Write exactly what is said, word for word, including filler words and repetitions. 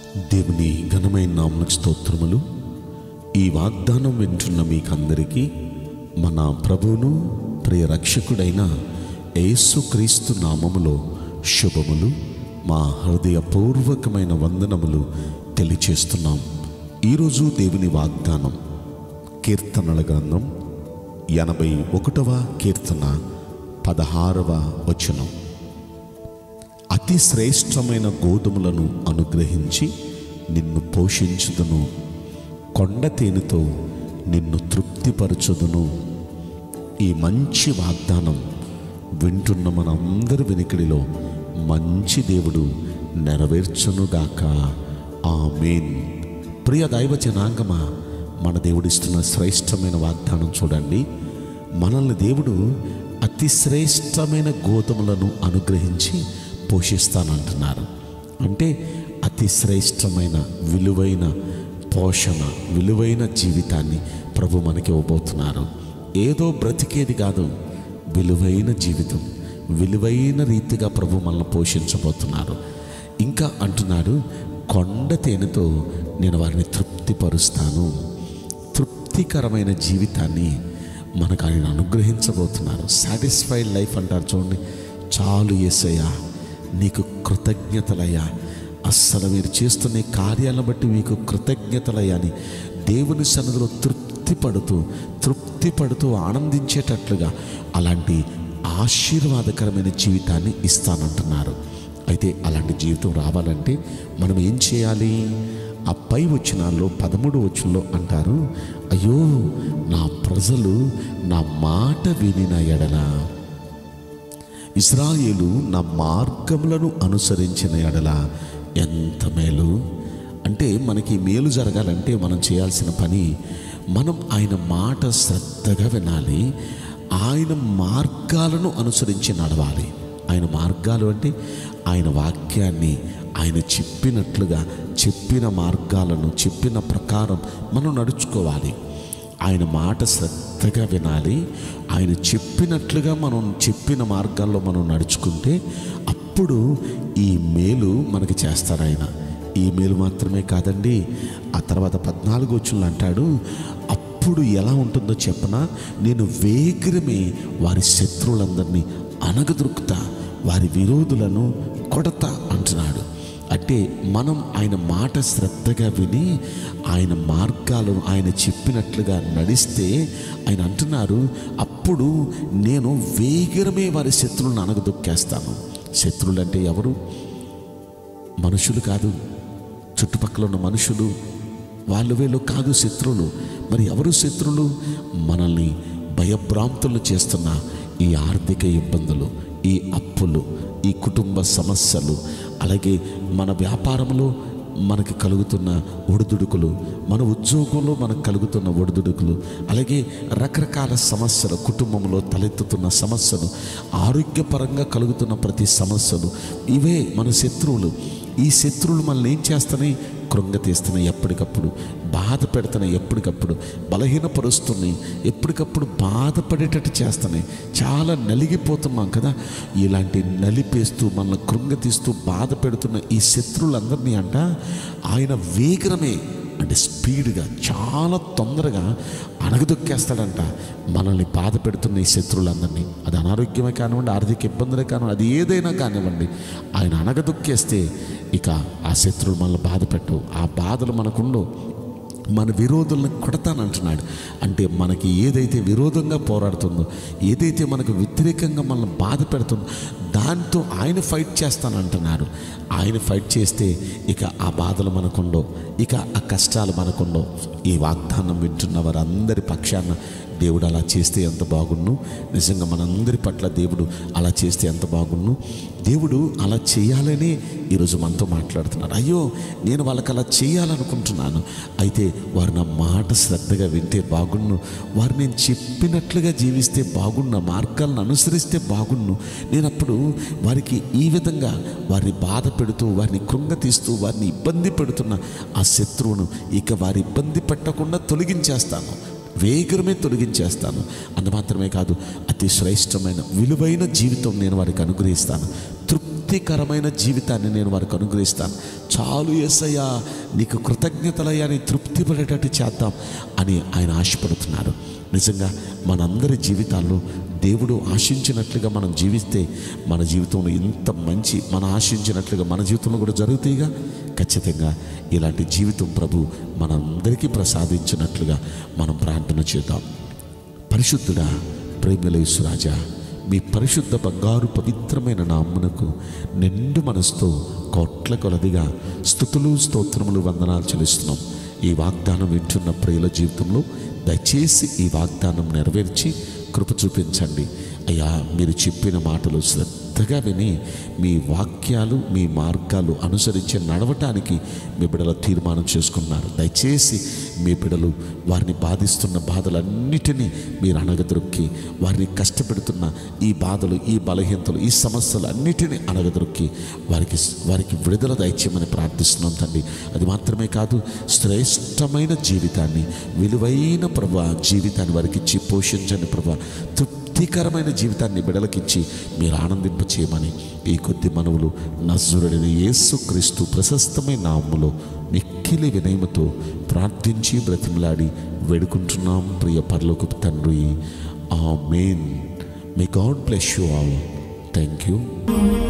దేవుని ఘనమైన నామమునకు స్తోత్రములు. ఈ వాగ్దానం వింటున్న మీకందరికీ మన ప్రభువును ప్రియ రక్షకుడైన యేసుక్రీస్తు నామములో శుభములు, మా హృదయపూర్వకమైన వందనములు తెలియచేస్తున్నాం. ఈరోజు దేవుని వాగ్దానం కీర్తనల గ్రంథం ఎనభై ఒకటవ కీర్తన పదహారవ వచనం. అతి శ్రేష్టమైన గోధుమలను అనుగ్రహించి నిన్ను పోషించుదును, కొండ తేనెతో నిన్ను తృప్తిపరచుదును. ఈ మంచి వాగ్దానం వింటున్న మనందరి వెనుకడిలో మంచి దేవుడు నెరవేర్చునుగాక. ఆమేన్. ప్రియ దైవ జనాంగమా, మన దేవుడిస్తున్న శ్రేష్టమైన వాగ్దానం చూడండి. మనల్ని దేవుడు అతి శ్రేష్టమైన గోధుమలను అనుగ్రహించి పోషిస్తానంటున్నారు. అంటే అతి శ్రేష్టమైన విలువైన పోషణ, విలువైన జీవితాన్ని ప్రభు మనకి ఇవ్వబోతున్నారు. ఏదో బ్రతికేది కాదు, విలువైన జీవితం, విలువైన రీతిగా ప్రభు మనల్ని పోషించబోతున్నారు. ఇంకా అంటున్నాడు, కొండ తేనెతో నేను వారిని తృప్తిపరుస్తాను. తృప్తికరమైన జీవితాన్ని మనకు ఆయన అనుగ్రహించబోతున్నారు. సాటిస్ఫైడ్ లైఫ్ అంటారు చూడండి. చాలు యేసయ్యా, నీకు కృతజ్ఞతలయ్యా, అస్సలు మీరు చేస్తున్న కార్యాలను బట్టి మీకు కృతజ్ఞతలయ్యా అని దేవుని సన్నిధిలో తృప్తి పడుతూ తృప్తి పడుతూ ఆనందించేటట్లుగా అలాంటి ఆశీర్వాదకరమైన జీవితాన్ని ఇస్తానంటున్నారు. అయితే అలాంటి జీవితం రావాలంటే మనం ఏం చేయాలి? ఆ పై వచనాల్లో పదమూడు వచనంలో అంటారు, అయ్యో నా ప్రజలు నా మాట వినిన ఎడల, ఇశ్రాయేలు నా మార్గములను అనుసరించిన ఎడల ఎంత మేలు. అంటే మనకి మేలు జరగాలంటే మనం చేయాల్సిన పని, మనం ఆయన మాట శ్రద్ధగా వినాలి, ఆయన మార్గాలను అనుసరించి నడవాలి. ఆయన మార్గాలు అంటే ఆయన వాక్యాన్ని, ఆయన చెప్పినట్లుగా చెప్పిన మార్గాలను చెప్పిన ప్రకారం మనం నడుచుకోవాలి. ఆయన మాట శ్రద్ధగా వినాలి. ఆయన చెప్పినట్లుగా మనం చెప్పిన మార్గాల్లో మనం నడుచుకుంటే అప్పుడు ఈ మేలు మనకి చేస్తారు ఆయన. ఈ మేలు మాత్రమే కాదండి, ఆ తర్వాత పద్నాలుగు వచనంలో అంటాడు, అప్పుడు ఎలా ఉంటుందో చెప్పనా, నేను వేగిరమే వారి శత్రువులందరినీ అనగదొరుకుతా, వారి విరోధులను కొడతా అంటున్నాడు. అంటే మనం ఆయన మాట శ్రద్ధగా విని ఆయన మార్గాలను ఆయన చెప్పినట్లుగా నడిస్తే ఆయన అంటున్నారు, అప్పుడు నేను వేగిరమే వారి శత్రువులను అనగదొక్కేస్తాను. శత్రువులు అంటే ఎవరు? మనుషులు కాదు, చుట్టుపక్కల ఉన్న మనుషులు, వాళ్ళు వీళ్ళు కాదు శత్రువులు. మరి ఎవరు శత్రువులు? మనల్ని భయభ్రాంతులు చేస్తున్న ఈ ఆర్థిక ఇబ్బందులు, ఈ అప్పులు, ఈ కుటుంబ సమస్యలు, అలాగే మన వ్యాపారంలో మనకి కలుగుతున్న ఒడిదుడుకులు, మన ఉద్యోగంలో మనకు కలుగుతున్న ఒడిదుడుకులు, అలాగే రకరకాల సమస్యలు, కుటుంబంలో తలెత్తుతున్న సమస్యలు, ఆరోగ్యపరంగా కలుగుతున్న ప్రతి సమస్యలు, ఇవే మన శత్రువులు. ఈ శత్రువులు మనల్ని ఏం చేస్తున్నాయి? కృంగతీస్తున్నాయి, ఎప్పటికప్పుడు బాధ పెడుతున్నాయి, ఎప్పటికప్పుడు బలహీనపరుస్తున్నాయి, ఎప్పటికప్పుడు బాధపడేటట్టు చేస్తున్నాయి. చాలా నలిగిపోతున్నాం కదా. ఇలాంటి నలిపేస్తూ మనల్ని కృంగతీస్తూ బాధ పెడుతున్న ఈ శత్రువులందరినీ అంట ఆయన వేగరమే, అంటే స్పీడ్గా, చాలా తొందరగా అణగదొక్కేస్తాడంట మనల్ని బాధ పెడుతున్న ఈ శత్రువులందరినీ. అది అనారోగ్యమే కానివ్వండి, ఆర్థిక ఇబ్బందులే కానివ్వండి, అది ఏదైనా కానివ్వండి, ఆయన అణగదొక్కేస్తే ఇక ఆ శత్రువులు మనల్ని బాధ పెట్టవు. ఆ బాధలు మనకుండవు. మన విరోధులను కొడతానంటున్నాడు. అంటే మనకి ఏదైతే విరోధంగా పోరాడుతుందో, ఏదైతే మనకు వ్యతిరేకంగా మనల్ని బాధ పెడుతుందో దాంతో ఆయన ఫైట్ చేస్తానంటున్నారు. ఆయన ఫైట్ చేస్తే ఇక ఆ బాధలు మనకుండో, ఇక ఆ కష్టాలు మనకుండో. ఈ వాగ్దానం వింటున్న వారందరి పక్షాన దేవుడు అలా చేస్తే ఎంత బాగుండు. నిజంగా మనందరి పట్ల దేవుడు అలా చేస్తే ఎంత బాగుండు. దేవుడు అలా చేయాలని ఈరోజు మనతో మాట్లాడుతున్నారు. అయ్యో నేను వాళ్ళకి అలా చేయాలనుకుంటున్నాను, అయితే వారు నా మాట శ్రద్ధగా వింటే బాగుండు, వారు నేను చెప్పినట్లుగా జీవిస్తే బాగుండు, మార్గాలను అనుసరిస్తే బాగుండు. నేను అప్పుడు వారికి ఈ విధంగా వారిని బాధ పెడుతూ, వారిని కృంగతీస్తూ, వారిని ఇబ్బంది పెడుతున్న ఆ శత్రువును ఇక వారి ఇబ్బంది పెట్టకుండా తొలగించేస్తాను, వేగరమే తొలగించేస్తాను. అంత మాత్రమే కాదు, అతి శ్రేష్టమైన విలువైన జీవితం నేను వారికి అనుగ్రహిస్తాను. తృప్తి తృప్తికరమైన జీవితాన్ని నేను వారికి అనుగ్రహిస్తాను. చాలు యేసయ్యా, నీకు కృతజ్ఞతలయ్యా, నీ తృప్తి పడేటట్టు చేద్దాం అని ఆయన ఆశపడుతున్నారు. నిజంగా మనందరి జీవితాల్లో దేవుడు ఆశించినట్లుగా మనం జీవిస్తే మన జీవితంలో ఇంత మంచి మన ఆశించినట్లుగా మన జీవితంలో కూడా జరుగుతాయిగా. ఖచ్చితంగా ఇలాంటి జీవితం ప్రభు మనందరికీ ప్రసాదించినట్లుగా మనం ప్రార్థన చేద్దాం. పరిశుద్ధుడా, ప్రేమల యేసురాజా, మీ పరిశుద్ధ బంగారు పవిత్రమైన నామమునకు నిండు మనసుతో కోట్ల కొలదిగా స్తుతులు స్తోత్రములు వందనాలు చెల్లిస్తున్నాం. ఈ వాగ్దానం వింటున్న ప్రియుల జీవితంలో దయచేసి ఈ వాగ్దానం నెరవేర్చి కృప చూపించండి అయ్యా. మీరు చెప్పిన మాటలు శ్రద్ధగా విని మీ వాక్యాలు మీ మార్గాలు అనుసరించి నడవటానికి మీ బిడ్డలు తీర్మానం చేసుకున్నారు. దయచేసి మీ బిడ్డలు వారిని బాధిస్తున్న బాధలన్నిటినీ మీరు అణగద్రొక్కి, వారిని కష్టపెడుతున్న ఈ బాధలు, ఈ బలహీనతలు, ఈ సమస్యలు అన్నిటినీ అణగద్రొక్కి వారికి వారికి విడుదల దయచేయమని ప్రార్థిస్తున్నాం తండ్రి. అది మాత్రమే కాదు, శ్రేష్టమైన జీవితాన్ని, విలువైన ప్రభా జీవితాన్ని వారికి ఇచ్చి పోషించండి ప్రభా. తృప్తికరమైన జీవితాన్ని బిడ్డలకిచ్చి మీరు ఆనందింప చేయమని ఈ కొద్ది మనవులు నజరుడైన యేసుక్రీస్తు ప్రశస్తమైన నామములో మిక్కిలి వినయముతో ప్రార్థించి బ్రతిమలాడి వేడుకుంటున్నాం ప్రియ పరలోకపు తండ్రి. Amen. May God bless you all. Thank you.